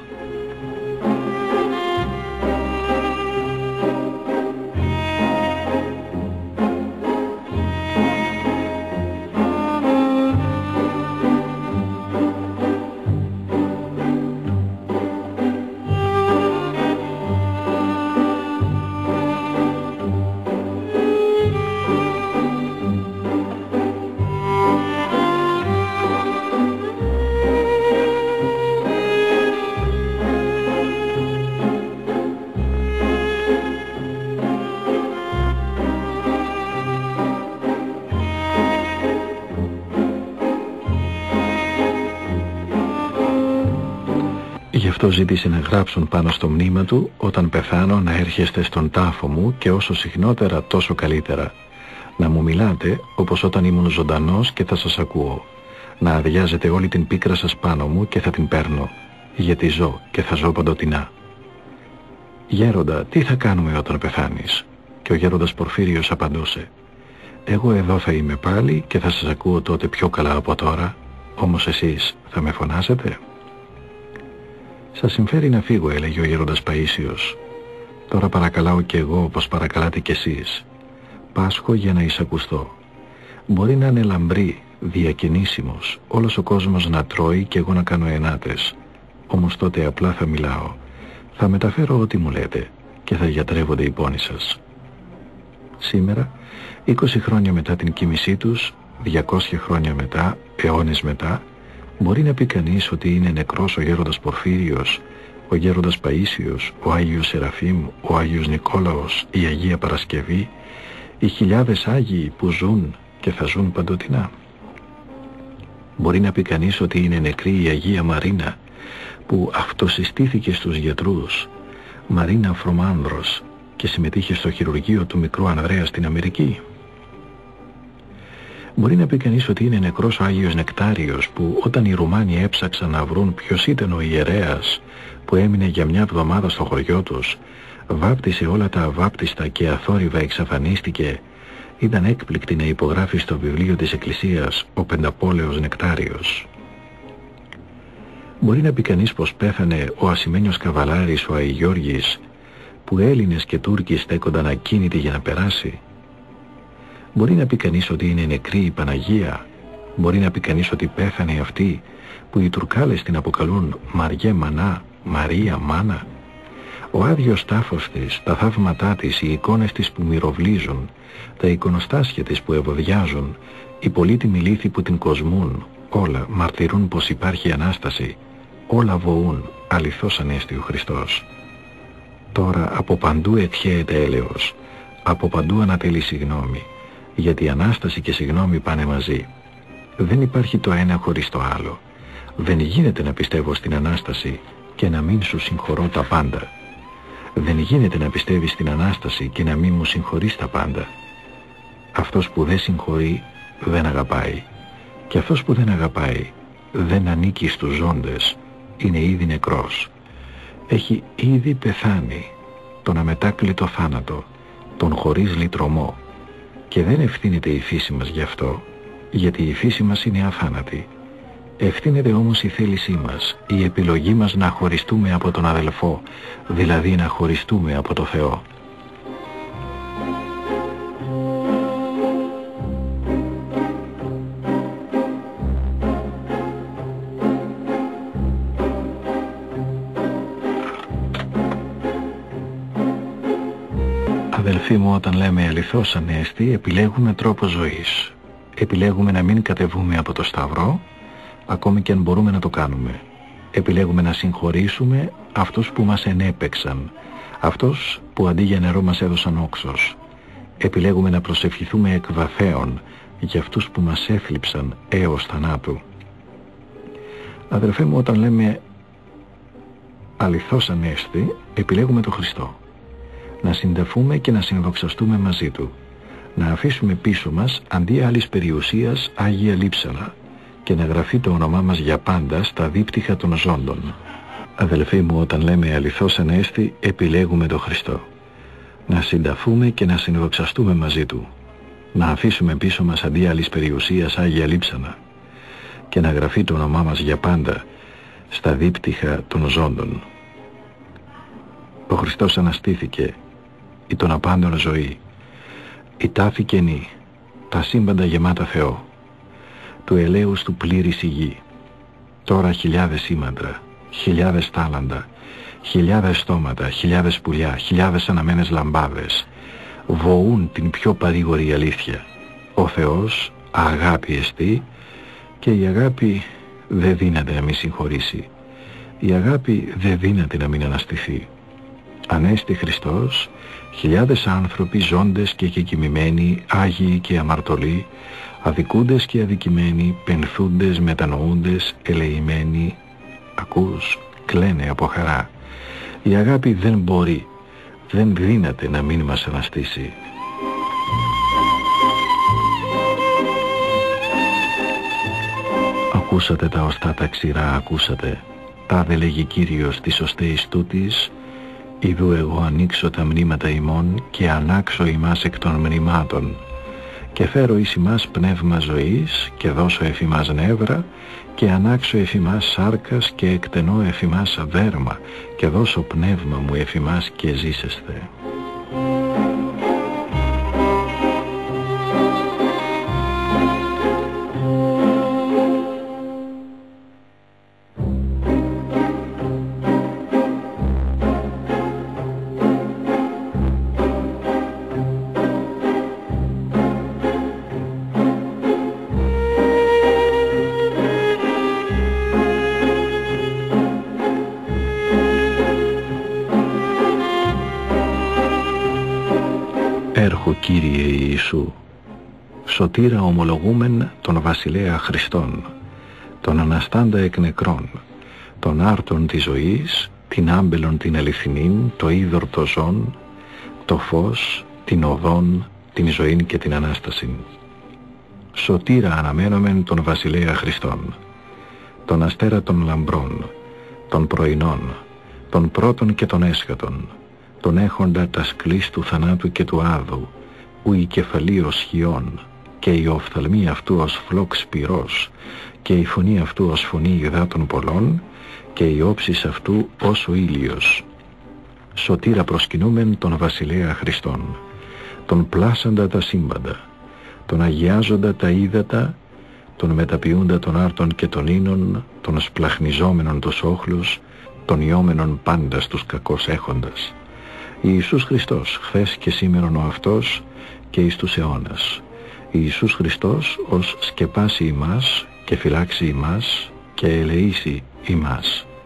Αυτό ζήτησε να γράψουν πάνω στο μνήμα του, όταν πεθάνω να έρχεστε στον τάφο μου και όσο συχνότερα τόσο καλύτερα. Να μου μιλάτε όπως όταν ήμουν ζωντανός και θα σας ακούω. Να αδειάζετε όλη την πίκρα σας πάνω μου και θα την παίρνω, γιατί ζω και θα ζω παντοτινά. Γέροντα, τι θα κάνουμε όταν πεθάνεις? Και ο γέροντας Πορφύριος απαντούσε, εγώ εδώ θα είμαι πάλι και θα σας ακούω τότε πιο καλά από τώρα, όμως εσείς θα με φωνάσετε? «Σας συμφέρει να φύγω», έλεγε ο γέροντας Παΐσιος. «Τώρα παρακαλάω κι εγώ όπως παρακαλάτε κι εσείς. Πάσχω για να εισακουστώ. Μπορεί να είναι λαμπρή, διακινήσιμος, όλος ο κόσμος να τρώει κι εγώ να κάνω ενάτες. Όμως τότε απλά θα μιλάω. Θα μεταφέρω ό,τι μου λέτε και θα γιατρεύονται οι πόνοι σας». Σήμερα, είκοσι χρόνια μετά την κοίμησή τους, διακόσια χρόνια μετά, αιώνες μετά, μπορεί να πει κανείς ότι είναι νεκρός ο γέροντας Πορφύριος, ο γέροντας Παΐσιος, ο Άγιος Σεραφείμ, ο Άγιος Νικόλαος, η Αγία Παρασκευή, οι χιλιάδες Άγιοι που ζουν και θα ζουν παντοτινά? Μπορεί να πει κανείς ότι είναι νεκρή η Αγία Μαρίνα που αυτοσυστήθηκε στους γιατρούς, Μαρίνα Φρομάνδρος, και συμμετείχε στο χειρουργείο του μικρού Ανδρέα στην Αμερική? Μπορεί να πει κανείς ότι είναι νεκρός ο Άγιος Νεκτάριος που όταν οι Ρουμάνοι έψαξαν να βρουν ποιος ήταν ο ιερέας που έμεινε για μια εβδομάδα στο χωριό τους, βάπτισε όλα τα αβάπτιστα και αθόρυβα εξαφανίστηκε, ήταν έκπληκτοι να υπογράφει στο βιβλίο της Εκκλησίας ο πενταπόλεως Νεκτάριος. Μπορεί να πει κανείς πως πέθανε ο ασημένιος καβαλάρης ο Αϊγιώργης που Έλληνες και Τούρκοι στέκονταν ακίνητοι για να περάσει? Μπορεί να πει κανείς ότι είναι νεκρή η Παναγία? Μπορεί να πει κανείς ότι πέθανε αυτή που οι Τουρκάλες την αποκαλούν Μαριέ Μανά, Μαρία Μάνα? Ο άδειος τάφος της, τα θαύματά της, οι εικόνες της που μυροβλίζουν, τα εικονοστάσια της που ευωδιάζουν, οι πολύτιμοι λύθοι που την κοσμούν, όλα μαρτυρούν πως υπάρχει Ανάσταση, όλα βοούν, αληθώς ανέστη ο Χριστός. Τώρα από παντού αιτιέται έλεος, από παντού ανατελεί συγγνώμη, γιατί η Ανάσταση και συγγνώμη πάνε μαζί. Δεν υπάρχει το ένα χωρίς το άλλο. Δεν γίνεται να πιστεύω στην Ανάσταση και να μην σου συγχωρώ τα πάντα. Δεν γίνεται να πιστεύεις στην Ανάσταση και να μην μου συγχωρείς τα πάντα. Αυτός που δεν συγχωρεί δεν αγαπάει. Και αυτός που δεν αγαπάει δεν ανήκει στους ζώντες, είναι ήδη νεκρός. Έχει ήδη πεθάνει τον αμετάκλητο θάνατο, τον χωρίς λυτρωμό. Και δεν ευθύνεται η φύση μας γι' αυτό, γιατί η φύση μας είναι αθάνατη. Ευθύνεται όμως η θέλησή μας, η επιλογή μας να χωριστούμε από τον αδελφό, δηλαδή να χωριστούμε από το Θεό. Αδελφοί μου, όταν λέμε αληθώς ανέστη, επιλέγουμε τρόπο ζωής. Επιλέγουμε να μην κατεβούμε από το Σταυρό, ακόμη και αν μπορούμε να το κάνουμε. Επιλέγουμε να συγχωρήσουμε αυτούς που μας ενέπαιξαν, αυτούς που αντί για νερό μας έδωσαν όξος. Επιλέγουμε να προσευχηθούμε εκ βαθέων για αυτούς που μας έθλιψαν έως θανάτου. Αδελφέ μου, όταν λέμε αληθώς ανέστη, επιλέγουμε τον Χριστό. Να συνταφούμε και να συνδοξαστούμε μαζί Του. Να αφήσουμε πίσω μας αντί άλλης περιουσίας Άγια Λείψανα και να γραφεί το όνομά μας για πάντα στα δίπτυχα των ζώντων. Αδελφοί μου, όταν λέμε αληθώς ανέστη, επιλέγουμε τον Χριστό. Να συνταφούμε και να συνδοξαστούμε μαζί Του. Να αφήσουμε πίσω μας αντί άλλης περιουσίας Άγια Λείψανα και να γραφεί το όνομά μας για πάντα στα δίπτυχα των ζώντων. Ο Χριστός αναστήθηκε, η τον απάντων ζωή, η τάφη καινή, τα σύμπαντα γεμάτα Θεό, του ελέους του πλήρης η γη. Τώρα χιλιάδες σήμαντρα, χιλιάδες τάλαντα, χιλιάδες στόματα, χιλιάδες πουλιά, χιλιάδες αναμένες λαμπάδες βοούν την πιο παρήγορη αλήθεια. Ο Θεός αγάπη εστί και η αγάπη δεν δύναται να μην συγχωρήσει. Η αγάπη δεν δύναται να μην αναστηθεί. Ανέστη Χριστός, χιλιάδες άνθρωποι ζώντες και κεκοιμημένοι, άγιοι και αμαρτωλοί, αδικούντες και αδικημένοι, πενθούντες, μετανοούντες, ελεημένοι, ακούς, κλαίνε από χαρά. Η αγάπη δεν μπορεί, δεν δύναται να μην μας αναστήσει. Ακούσατε τα οστά τα ξηρά, ακούσατε. Τάδε λέγει Κύριος της οστέης τούτης, ιδού εγώ ανοίξω τα μνήματα ημών και ανάξω ημάς εκ των μνημάτων και φέρω εις ημάς πνεύμα ζωής και δώσω εφ' ημάς νεύρα και ανάξω εφ' ημάς σάρκας και εκτενώ εφ' ημάς δέρμα και δώσω πνεύμα μου εφ' ημάς και ζήσεσθε. Έρχο Κύριε Ιησού, σωτήρα ομολογούμεν τον βασιλέα Χριστόν, τον αναστάντα εκ νεκρών, τον άρτον της ζωής, την άμπελον την αληθινήν, το είδωρ το ζών, το φως, την οδόν, την ζωήν και την Ανάστασιν. Σωτήρα αναμένομεν τον βασιλέα Χριστόν, τον αστέρα των λαμπρών, των πρωινών, των πρώτων και των έσχατων, τον έχοντα τα σκλής του θανάτου και του άδου, ου η κεφαλή ως χιών, και η οφθαλμή αυτού ως φλόξ πυρός, και η φωνή αυτού ως φωνή υδάτων πολλών, και η όψις αυτού ως ο ήλιος. Σωτήρα προσκυνούμεν τον βασιλέα Χριστόν, τον πλάσαντα τα σύμπαντα, τον αγιάζοντα τα ύδατα, τον μεταποιούντα των άρτων και των ίνων, τον σπλαχνιζόμενον τους όχλους, τον ιόμενον πάντα στους κακώς έχοντας. Ιησούς Χριστός, χθες και σήμερον ο αυτός και εις τους αιώνας. Ιησούς Χριστός ως σκεπάσει ημάς και φυλάξει ημάς και ελεήσει ημάς.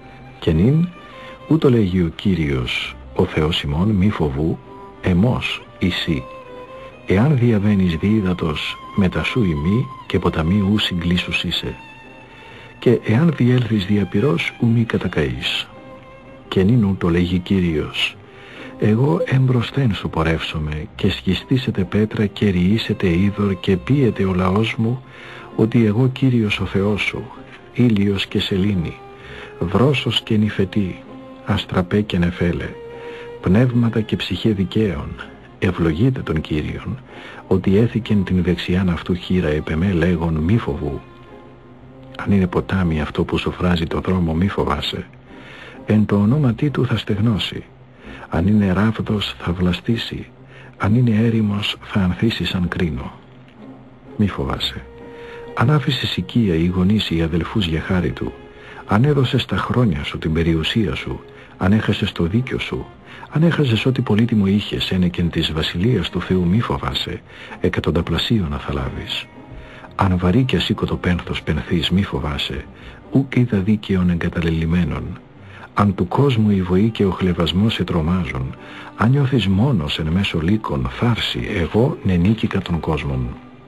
Και νυν, ούτω λέγει ο Κύριος, ο Θεός ημών, μη φοβού, εμός εσύ. Εάν διαβαίνεις δίδατος μετά σου ημί και ποταμί ου συγκλήσους είσαι. Και εάν διέλθεις διαπυρός ου μη κατακαείς. Και νυν ούτω λέγει Κύριος, εγώ εμπροσθέν σου πορεύσομαι και σκιστήσετε πέτρα και ριήσετε είδωρ και πίετε ο λαός μου ότι εγώ Κύριος ο Θεός σου, ήλιος και σελήνη, βρόσος και νυφετή, αστραπέ και νεφέλε, πνεύματα και ψυχέ δικαίων, ευλογείτε τον Κύριον, ότι έθηκεν την δεξιάν αυτού χείρα επεμέ λέγον μη φοβού. Αν είναι ποτάμι αυτό που σου φράζει το δρόμο μη φοβάσαι, εν το ονόματί του θα στεγνώσει. Αν είναι ράβδος θα βλαστήσει, αν είναι έρημος θα ανθίσει σαν κρίνο. Μη φοβάσαι. Αν άφησες οικία ή γονείς ή αδελφούς για χάρη του, αν έδωσες τα χρόνια σου την περιουσία σου, αν έχασες το δίκιο σου, αν έχασες ό,τι πολύτιμο είχες ένεκεν της βασιλείας του Θεού μη φοβάσαι, εκατονταπλασίωνα θα λάβεις. Αν βαρύ και ασήκωτο πένθος πενθείς μη φοβάσαι, ούκ είδα δίκαιον εγκαταλελειμμένον. Αν του κόσμου η βοή και ο χλευασμός σε τρομάζουν, αν νιώθεις μόνος εν μέσω λύκων θάρση, εγώ νενίκηκα των κόσμων.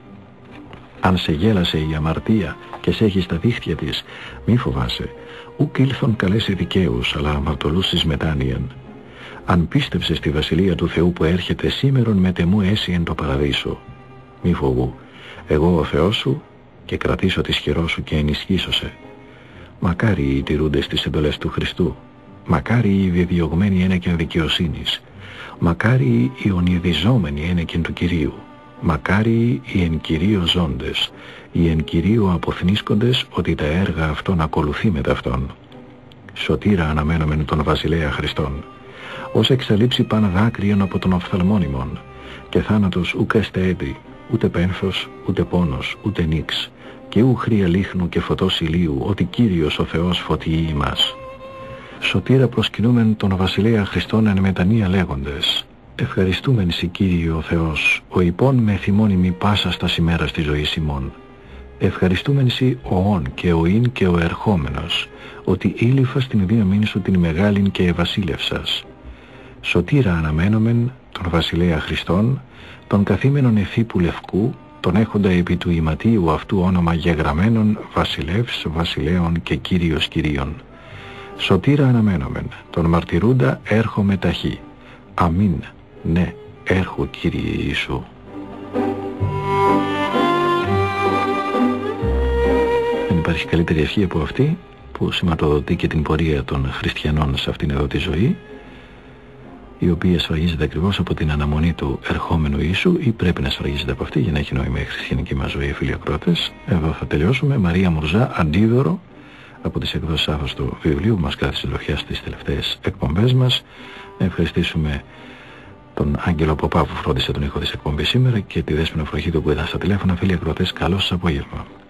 Αν σε γέλασε η αμαρτία και σε έχει στα δίχτυα της, μη φοβάσαι, ούκ ήλθον καλέσει δικαίους, αλλά αμαρτωλούς εις μετάνοιαν. Αν πίστεψες στη βασιλεία του Θεού που έρχεται σήμερον με τεμού έσυ εν το παραδείσο, μη φοβού, εγώ ο Θεός σου και κρατήσω τη χειρό σου και ενισχύσω σε. Μακάρι οι τηρούντες τις εντολές του Χριστού, μακάρι οι διδιωγμένοι ένεκεν δικαιοσύνης, μακάρι οι ονειδιζόμενοι ένεκεν του Κυρίου, μακάρι οι εν Κυρίω ζώντες, οι εν Κυρίω αποθνίσκοντες ότι τα έργα αυτών ακολουθεί μετά αυτόν. Σωτήρα αναμένομεν τον βασιλέα Χριστόν, ως εξαλείψει παν δάκρυον από τον οφθαλμόνιμον, και θάνατος ουκ έστε έτη, ούτε πένθος, ούτε πόνος, ούτε νίξ, και ου χρία λίχνου και φωτός ηλίου, ότι Κύριος ο Θεός φωτιεί ημάς. Σωτήρα προσκυνούμεν τον βασιλέα Χριστόν εν μετανία λέγοντες, ευχαριστούμεν σοι Κύριε ο Θεός, ο υπόν με θυμώνυμη πάσα στα ημέρας της ζωής ημών. Ευχαριστούμεν σοι ο όν και ο ίν και ο ερχόμενος, ότι ήλυφα στην δύναμήν σου την μεγάλην και ευασίλευσας. Σωτήρα αναμένομεν τον βασιλέα Χριστόν, τον καθήμενον εθίπου λευκού, τον έχοντα επί του ηματίου αυτού όνομα γεγραμμένον βασιλεύς βασιλέων και Κύριος Κυρίων. Σωτήρα αναμένομεν, τον μαρτυρούντα έρχομαι ταχύ. Αμήν, ναι, έρχω Κύριε Ιησού. Δεν υπάρχει καλύτερη ευχή από αυτή που σηματοδοτεί και την πορεία των χριστιανών σε αυτήν εδώ τη ζωή, η οποία σφραγίζεται ακριβώς από την αναμονή του ερχόμενου Ιησού, ή πρέπει να σφραγίζεται από αυτή για να έχει νόημα η χριστιανική μας ζωή, φίλοι ακρότες. Εδώ θα τελειώσουμε. Μαρία Μουρζά, Αντίδωρο, από τις εκδόσεις Άθος του βιβλίου που μας κάθισε συντροφιά στις τελευταίες εκπομπές μας. Να ευχαριστήσουμε τον Άγγελο Ποπά που φρόντισε τον ήχο της εκπομπής σήμερα και τη Δέσποινα Φροχίδου που ήταν στα τηλέφωνα. Φίλοι ακρότες, καλό σας απόγευμα.